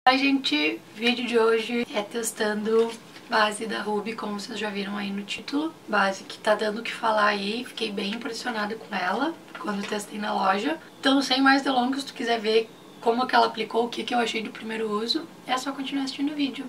Ai, gente, vídeo de hoje é testando base da Ruby, como vocês já viram aí no título. Base que tá dando o que falar aí, fiquei bem impressionada com ela quando eu testei na loja. Então, sem mais delongas, se tu quiser ver como que ela aplicou, o que eu achei do primeiro uso, é só continuar assistindo o vídeo.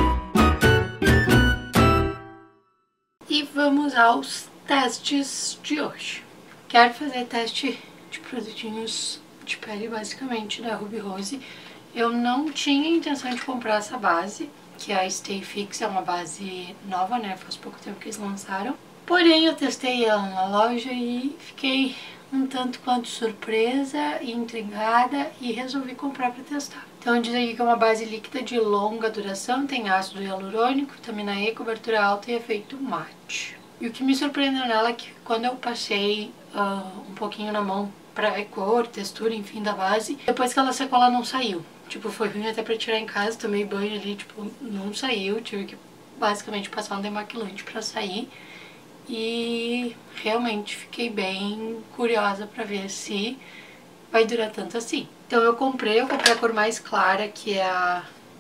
E vamos aos testes de hoje. Quero fazer teste de produtinhos de pele, basicamente, da Ruby Rose. Eu não tinha intenção de comprar essa base, que é a Stay Fix, é uma base nova, né? Faz pouco tempo que eles lançaram. Porém, eu testei ela na loja e fiquei um tanto quanto surpresa e intrigada e resolvi comprar para testar. Então diz aqui que é uma base líquida de longa duração, tem ácido hialurônico, vitamina E, cobertura alta e efeito mate. E o que me surpreendeu nela é que quando eu passei um pouquinho na mão pra ver cor, textura, enfim, da base, depois que ela secou ela não saiu. Tipo, foi ruim até pra tirar em casa, tomei banho ali, tipo, não saiu, tive que basicamente passar um demaquilante pra sair. E realmente fiquei bem curiosa pra ver se vai durar tanto assim. Então eu comprei a cor mais clara, que é a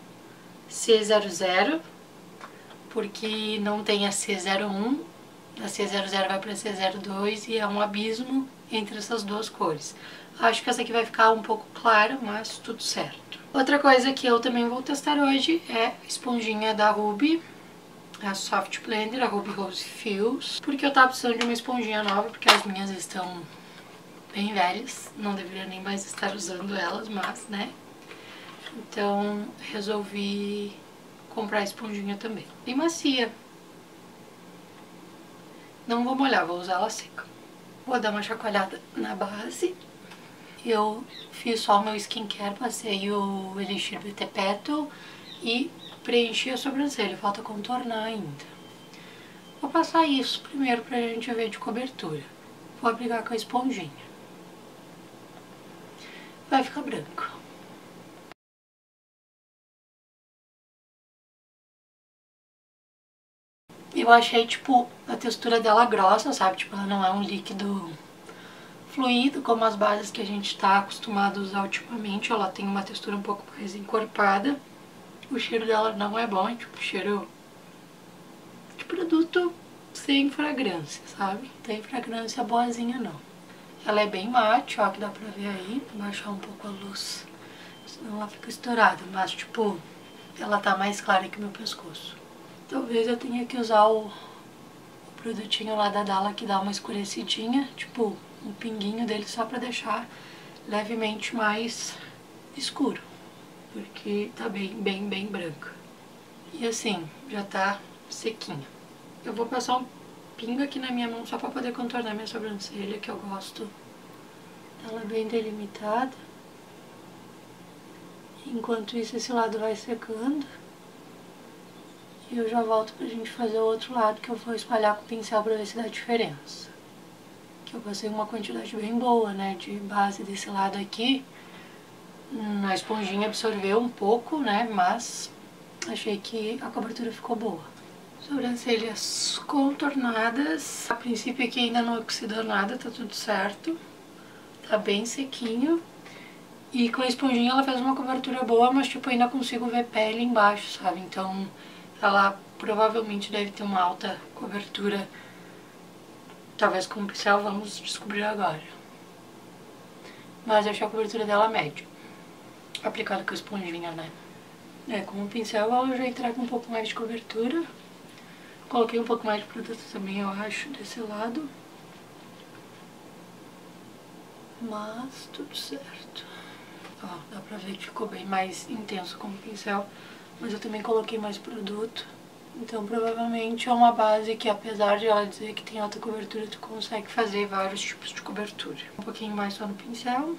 C00, porque não tem a C01, a C00 vai pra C02 e é um abismo entre essas duas cores. Acho que essa aqui vai ficar um pouco clara, mas tudo certo. Outra coisa que eu também vou testar hoje é a esponjinha da Ruby, a Soft Blender, a Ruby Rose Fields, porque eu tava precisando de uma esponjinha nova, porque as minhas estão bem velhas, não deveria nem mais estar usando elas, mas, né? Então, resolvi comprar a esponjinha também. Bem macia. Não vou molhar, vou usar ela seca. Vou dar uma chacoalhada na base. Eu fiz só o meu skincare, passei o Elixir BT Petal e preenchi a sobrancelha, falta contornar ainda. Vou passar isso primeiro pra gente ver de cobertura. Vou aplicar com a esponjinha. Vai ficar branco. Eu achei, tipo, a textura dela grossa, sabe? Tipo, ela não é um líquido fluido, como as bases que a gente tá acostumado a usar ultimamente. Ela tem uma textura um pouco mais encorpada. O cheiro dela não é bom, é tipo cheiro de produto sem fragrância, sabe? Não tem fragrância boazinha, não. Ela é bem mate, ó, que dá pra ver aí. Vou baixar um pouco a luz, senão ela fica estourada. Mas, tipo, ela tá mais clara que o meu pescoço. Talvez eu tenha que usar o produtinho lá da Dalla que dá uma escurecidinha, tipo um pinguinho dele só pra deixar levemente mais escuro, porque tá bem branca. E assim, já tá sequinha. Eu vou passar um pingo aqui na minha mão só pra poder contornar minha sobrancelha, que eu gosto dela bem delimitada. Enquanto isso, esse lado vai secando. E eu já volto pra gente fazer o outro lado, que eu vou espalhar com o pincel pra ver se dá diferença. Que eu passei uma quantidade bem boa, né, de base desse lado aqui. A esponjinha absorveu um pouco, né, mas achei que a cobertura ficou boa. Sobrancelhas contornadas. A princípio aqui ainda não oxidou nada, tá tudo certo. Tá bem sequinho. E com a esponjinha ela fez uma cobertura boa, mas tipo, ainda consigo ver pele embaixo, sabe? Então ela provavelmente deve ter uma alta cobertura. Talvez com o pincel, vamos descobrir agora. Mas eu achei a cobertura dela média. Aplicado com a esponjinha, né? Com o pincel ela já entrega um pouco mais de cobertura. Coloquei um pouco mais de produto também, eu acho, desse lado. Mas tudo certo. Ó, dá pra ver que ficou bem mais intenso com o pincel. Mas eu também coloquei mais produto. Então provavelmente é uma base que, apesar de ela dizer que tem alta cobertura, tu consegue fazer vários tipos de cobertura. Um pouquinho mais só no pincel.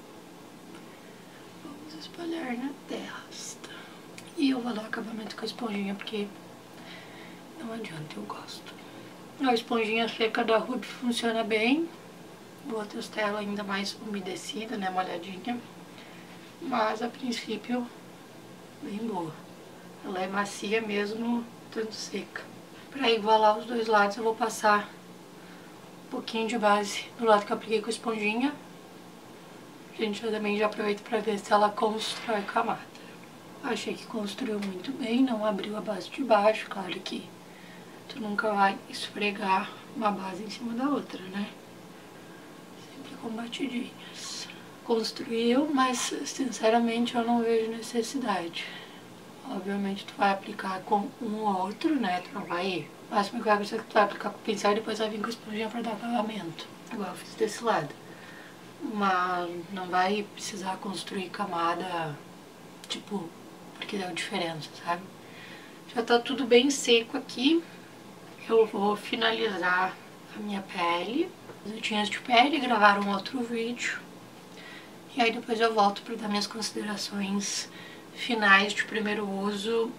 Vamos espalhar na testa. E eu vou dar acabamento com a esponjinha, porque não adianta, eu gosto. A esponjinha seca da Ruby funciona bem. Vou testar ela ainda mais umedecida, né, molhadinha. Mas a princípio, bem boa. Ela é macia mesmo, tanto seca. Pra igualar os dois lados eu vou passar um pouquinho de base do lado que eu apliquei com a esponjinha. A gente também já aproveita pra ver se ela constrói camada. Achei que construiu muito bem, não abriu a base de baixo. Claro que tu nunca vai esfregar uma base em cima da outra, né? Sempre com batidinhas. Construiu, mas sinceramente eu não vejo necessidade. Obviamente tu vai aplicar com um ou outro, né? Tu não vai... O máximo que vai acontecer é que tu vai aplicar com o pincel e depois vai vir com a esponjinha pra dar acabamento. Igual eu fiz desse lado. Mas não vai precisar construir camada, tipo, porque deu diferença, sabe? Já tá tudo bem seco aqui. Eu vou finalizar a minha pele. As untinhas de pele, gravar um outro vídeo. E aí depois eu volto para dar minhas considerações finais de primeiro uso.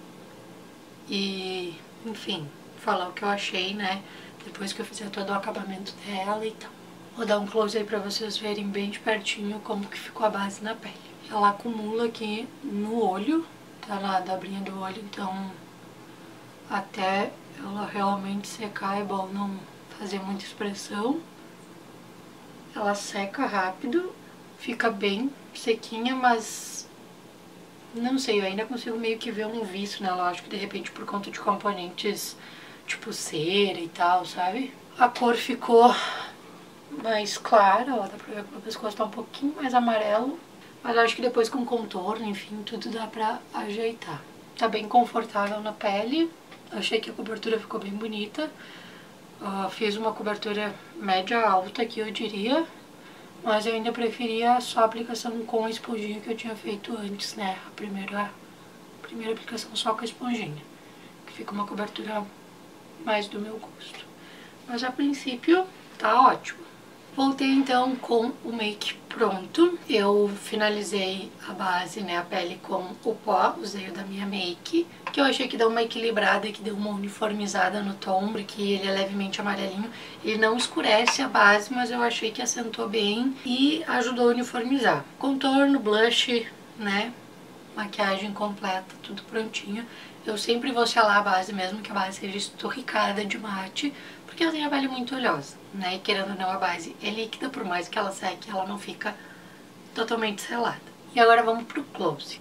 E, enfim, falar o que eu achei, né? Depois que eu fizer todo o acabamento dela e tal. Vou dar um close aí pra vocês verem bem de pertinho como que ficou a base na pele. Ela acumula aqui no olho, tá na dobrinha do olho, então até ela realmente secar é bom não fazer muita expressão. Ela seca rápido, fica bem sequinha, mas não sei, eu ainda consigo meio que ver um vício nela, acho que de repente por conta de componentes tipo cera e tal, sabe? A cor ficou mais clara, ó, dá pra ver que o pescoço tá um pouquinho mais amarelo, mas acho que depois com contorno, enfim, tudo dá pra ajeitar. Tá bem confortável na pele, achei que a cobertura ficou bem bonita. Fiz uma cobertura média alta aqui, eu diria, mas eu ainda preferia só a aplicação com a esponjinha que eu tinha feito antes, né? A primeira aplicação só com a esponjinha, que fica uma cobertura mais do meu gosto. Mas a princípio tá ótimo. Voltei então com o make pronto. Eu finalizei a base, né, a pele com o pó, usei o da minha make, que eu achei que deu uma equilibrada e que deu uma uniformizada no tom, porque ele é levemente amarelinho. Ele não escurece a base, mas eu achei que assentou bem e ajudou a uniformizar. Contorno, blush, né, maquiagem completa, tudo prontinho. Eu sempre vou selar a base, mesmo que a base seja esturricada de mate, porque eu tenho a pele muito oleosa, né? E querendo ou não, a base é líquida, por mais que ela seque, ela não fica totalmente selada. E agora vamos pro close.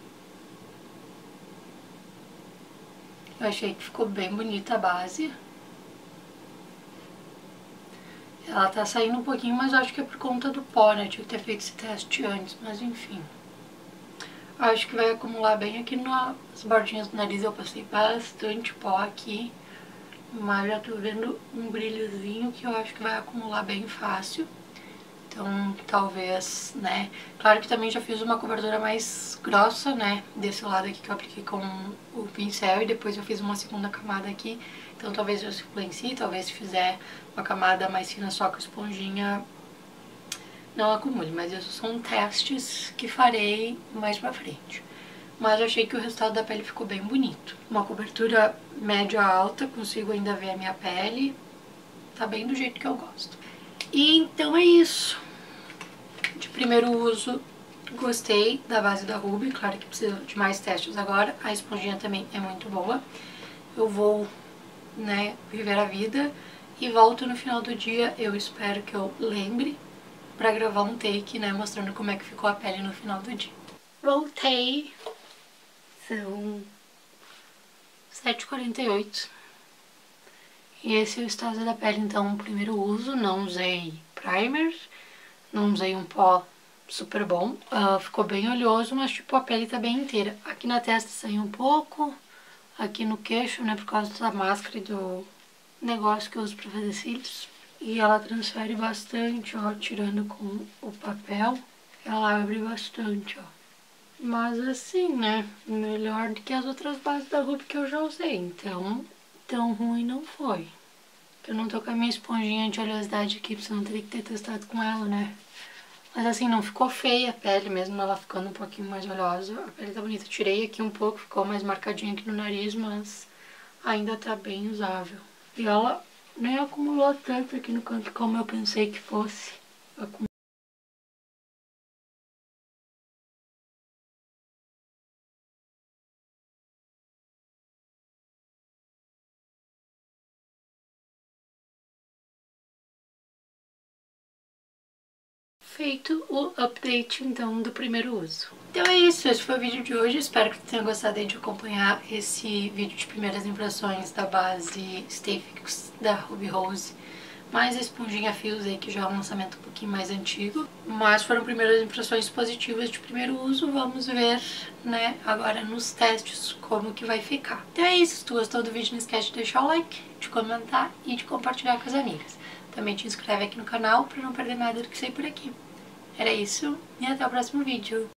Eu achei que ficou bem bonita a base. Ela tá saindo um pouquinho, mas eu acho que é por conta do pó, né? Tinha que ter feito esse teste antes, mas enfim. Acho que vai acumular bem aqui nas bordinhas do nariz. Eu passei bastante pó aqui, mas já tô vendo um brilhozinho que eu acho que vai acumular bem fácil. Então, talvez, né? Claro que também já fiz uma cobertura mais grossa, né? Desse lado aqui que eu apliquei com o pincel e depois eu fiz uma segunda camada aqui. Então, talvez eu influencie, talvez se fizer uma camada mais fina só com esponjinha, não acumule. Mas esses são testes que farei mais pra frente. Mas eu achei que o resultado da pele ficou bem bonito. Uma cobertura média alta, consigo ainda ver a minha pele. Tá bem do jeito que eu gosto. E então é isso. De primeiro uso, gostei da base da Ruby. Claro que precisa de mais testes agora. A esponjinha também é muito boa. Eu vou, né, viver a vida. E volto no final do dia, eu espero que eu lembre, pra gravar um take, né, mostrando como é que ficou a pele no final do dia. Voltei. São 7h48. E esse é o estado da pele, então, primeiro uso. Não usei primer, não usei um pó super bom. Ficou bem oleoso, mas tipo, a pele tá bem inteira. Aqui na testa saiu um pouco, aqui no queixo, né, por causa da máscara e do negócio que eu uso pra fazer cílios. E ela transfere bastante, ó, tirando com o papel. Ela abre bastante, ó. Mas assim, né, melhor do que as outras bases da Ruby que eu já usei, então tão ruim não foi. Eu não tô com a minha esponjinha de oleosidade aqui, porque senão teria que ter testado com ela, né. Mas assim, não ficou feia a pele, mesmo ela ficando um pouquinho mais oleosa. A pele tá bonita. Tirei aqui um pouco, ficou mais marcadinha aqui no nariz, mas ainda tá bem usável. E ela nem acumulou tanto aqui no canto como eu pensei que fosse. feito o update então do primeiro uso. Então é isso, esse foi o vídeo de hoje, espero que tenha gostado aí de acompanhar esse vídeo de primeiras impressões da base Stay Fix da Ruby Rose, mais a esponjinha fios aí, que já é um lançamento um pouquinho mais antigo, mas foram primeiras impressões positivas de primeiro uso. Vamos ver, né, agora nos testes como que vai ficar. Então é isso, se tu gostou do vídeo não esquece de deixar o like, de comentar e de compartilhar com as amigas. Também te inscreve aqui no canal para não perder nada do que sai por aqui. Era isso e até o próximo vídeo.